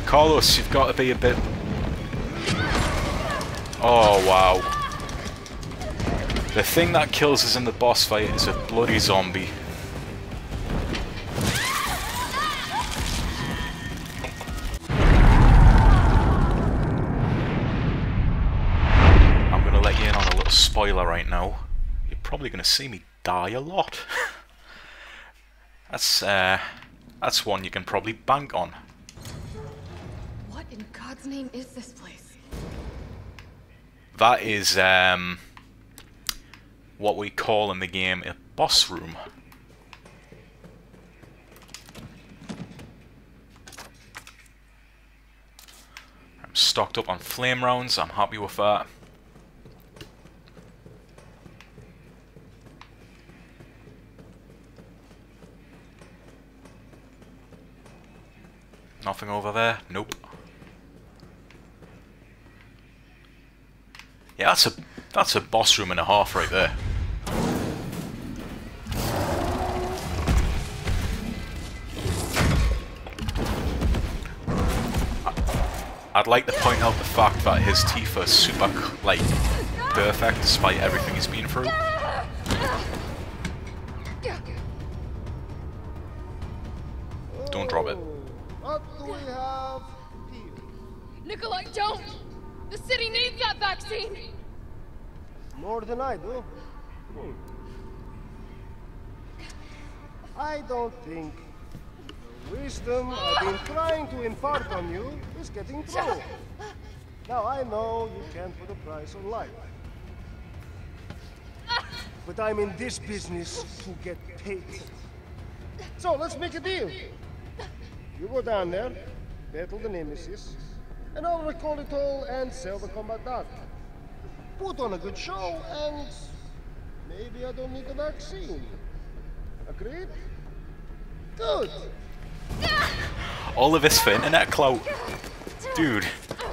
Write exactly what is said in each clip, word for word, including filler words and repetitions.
Carlos, you've got to be a bit... Oh, wow. The thing that kills us in the boss fight is a bloody zombie. I'm gonna let you in on a little spoiler right now. You're probably gonna see me die a lot. That's, uh... that's one you can probably bank on. What in God's name is this place? That is, um... what we call in the game a boss room. I'm stocked up on flame rounds, I'm happy with that. Nothing over there? Nope. Yeah, that's a that's a boss room and a half right there. I'd like to point out the fact that his teeth are super, like, perfect despite everything he's been through. Don't drop it. What do we have here? Nicholai, don't! The city needs that vaccine! More than I do. Hmm. I don't think the wisdom I've been trying to impart on you is getting through. Now I know you can't put a price on life. But I'm in this business to get paid. So let's make a deal. You go down there, battle the Nemesis, and I'll recall it all and sell the combat data. Put on a good show, and maybe I don't need a vaccine. Agreed? Good. All of this for internet clout. Dude.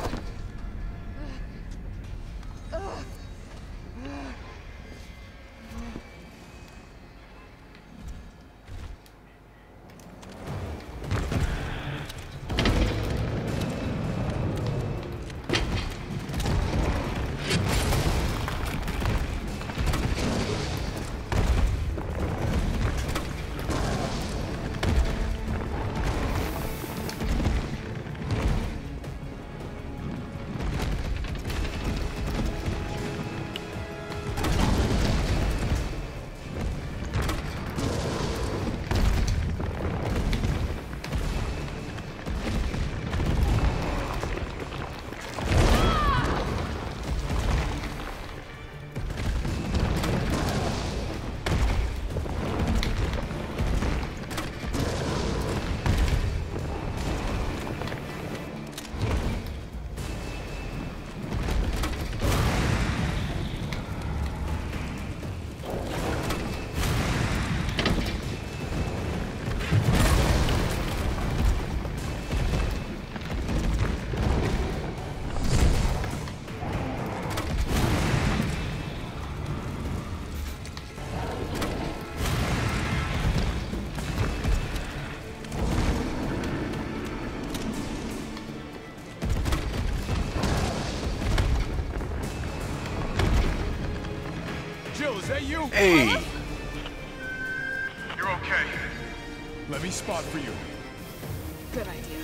Jill, is that you? Hey! You're okay. Let me spot for you. Good idea.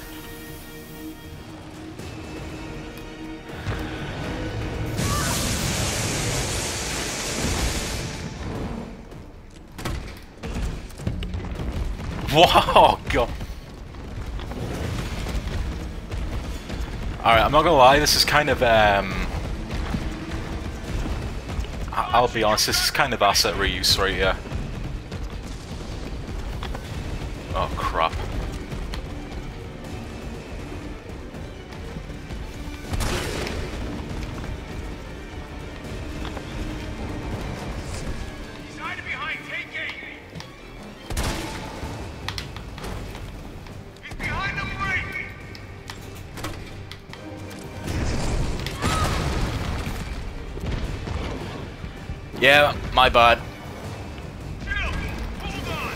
Wow, God. Alright, I'm not gonna lie, this is kind of, um... I I'll be honest, this is kind of asset reuse right here. Oh, crap. He's hiding behind K K. He's behind the break. Yeah, my bad. Jill, hold on.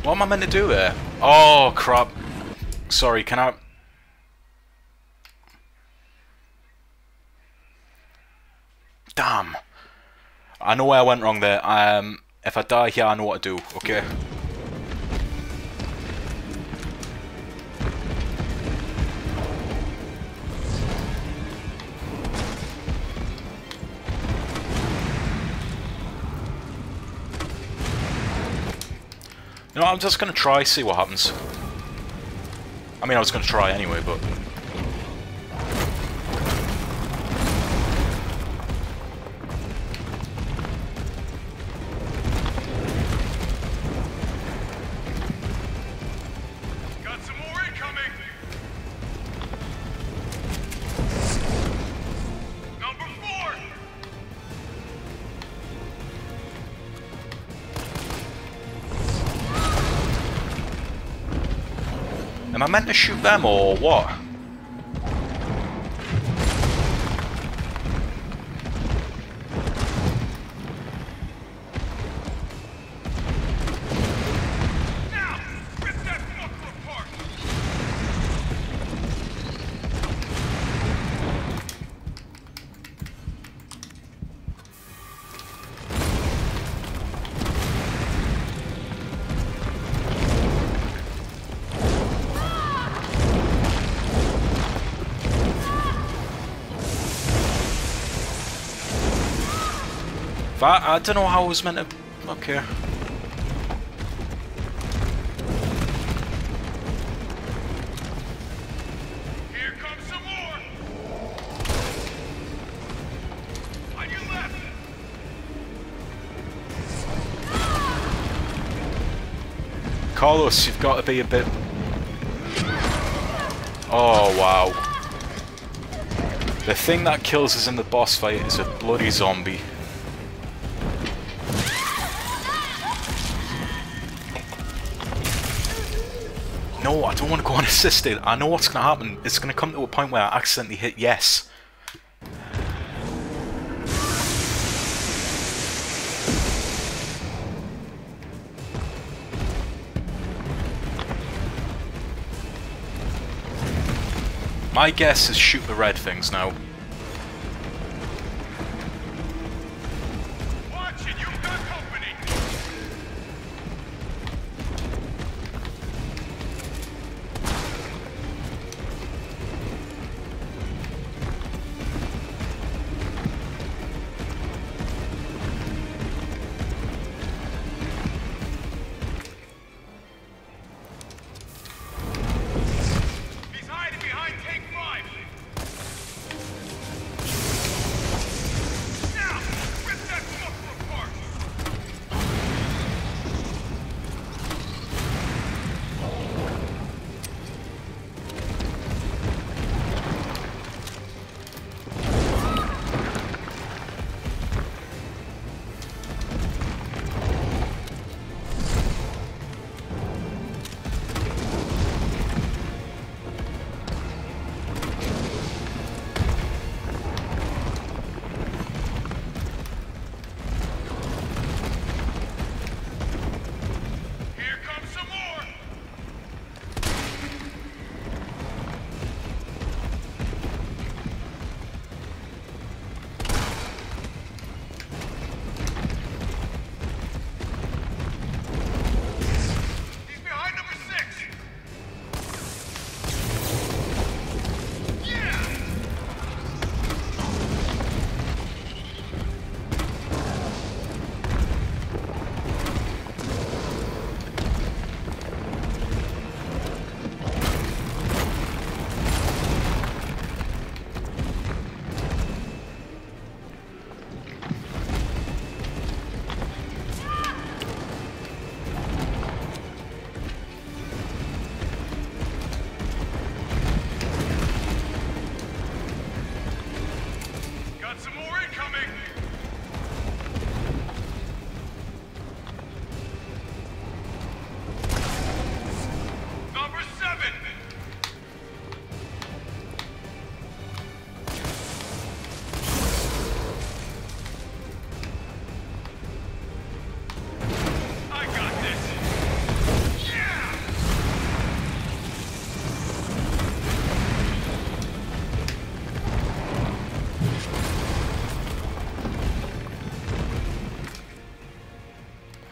What am I meant to do here? Oh, crap. Sorry, can I... Damn. I know where I went wrong there. Um, if I die here, I know what to do, okay? You know, I'm just gonna try, see what happens. I mean, I was gonna try anyway, but... Got some more incoming. Number four. Am I meant to shoot them or what? Now, rip that fucker apart. That, I don't know how I was meant to... Okay. Here comes some more. On your left. Carlos, you've got to be a bit... Oh, wow. The thing that kills us in the boss fight is a bloody zombie. No, I don't want to go unassisted. I know what's going to happen. It's going to come to a point where I accidentally hit yes. My guess is shoot the red things now. Watch it, you've got company. He's hiding behind tank five.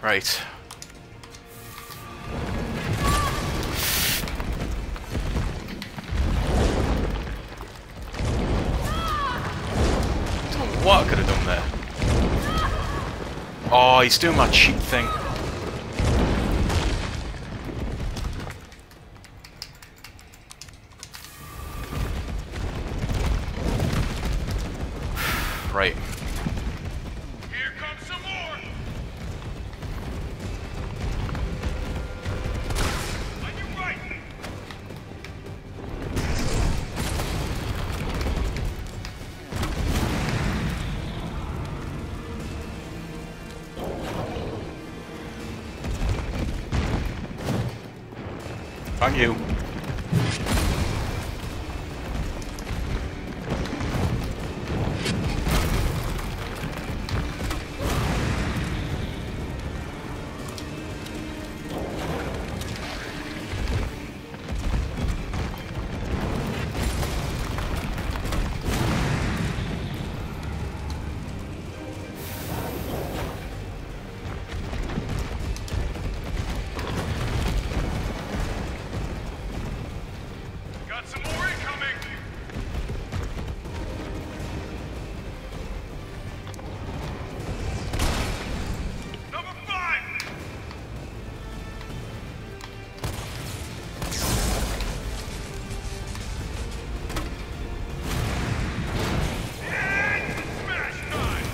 Right. Don't know what I could have done there. Oh, he's doing that cheap thing. Right. Here comes some more. On your right. On you. Got some more incoming. Number five. And smash time.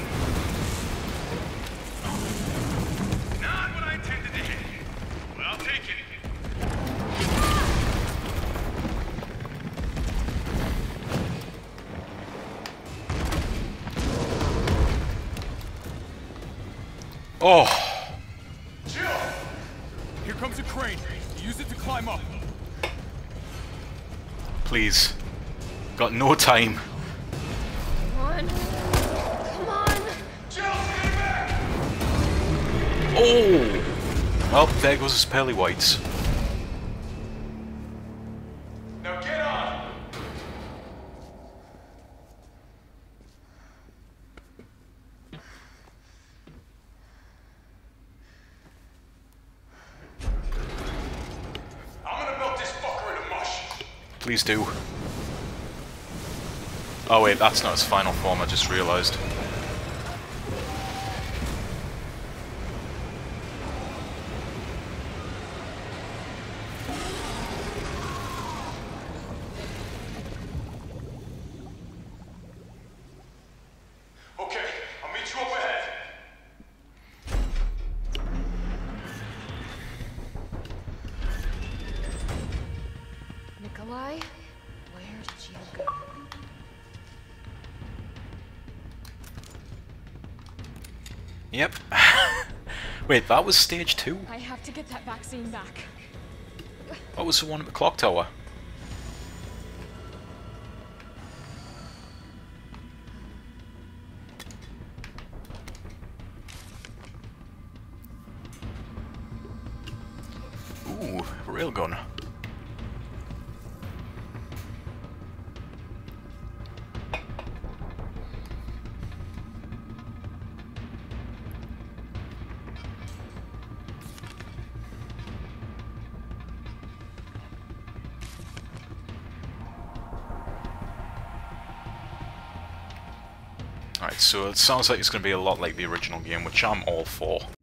Not what I intended to hit. But I'll take it. Oh, Jill! Here comes a crane. Use it to climb up. please. Got no time. Come on. Come on. Jill, stay back! Oh! Well, there goes his pearly whites. Now get on! I'm gonna melt this fucker into mush. Please do. Oh wait, that's not his final form, I just realised. Okay, I'll meet you up ahead. Nicholai, where did you go? Yep. Wait, that was stage two? I have to get that vaccine back. What was the one at the clock tower? Ooh, railgun. Alright, so it sounds like it's going to be a lot like the original game, which I'm all for.